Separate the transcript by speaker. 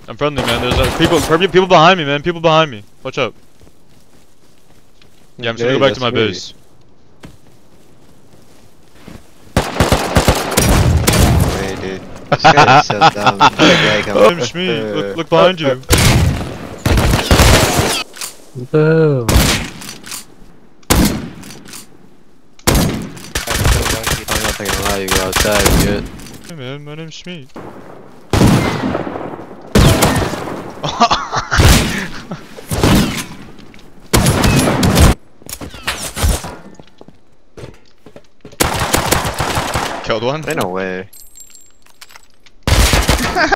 Speaker 1: I'm friendly, man. There's people behind me, man. People behind me. Watch out. Yeah, I'm just gonna go back to my base.
Speaker 2: Wait, dude. This guy is so dumb.
Speaker 1: Look behind you.
Speaker 3: Boom.
Speaker 2: I'm not gonna allow you to go outside yet.
Speaker 1: Hey man, my name's Shmeet. Killed one?
Speaker 2: Ain't no way.